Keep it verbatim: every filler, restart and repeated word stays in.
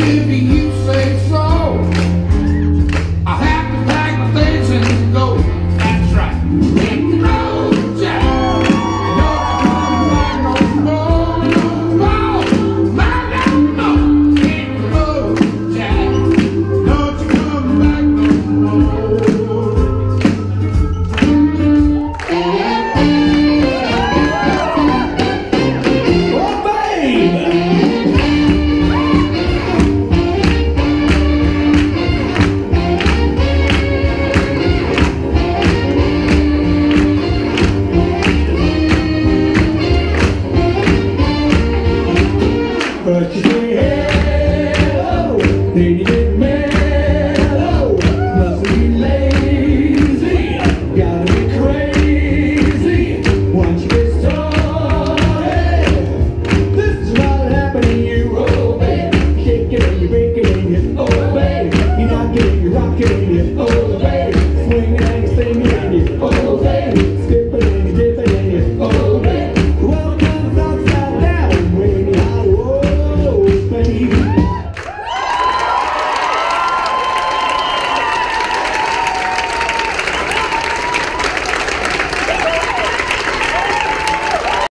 if you say so. I have to pack my things and go. That's right. Hit the road, Jack. Don't you come back no more, no more. My love, no. Hit the road, Jack. Don't you come back no more. But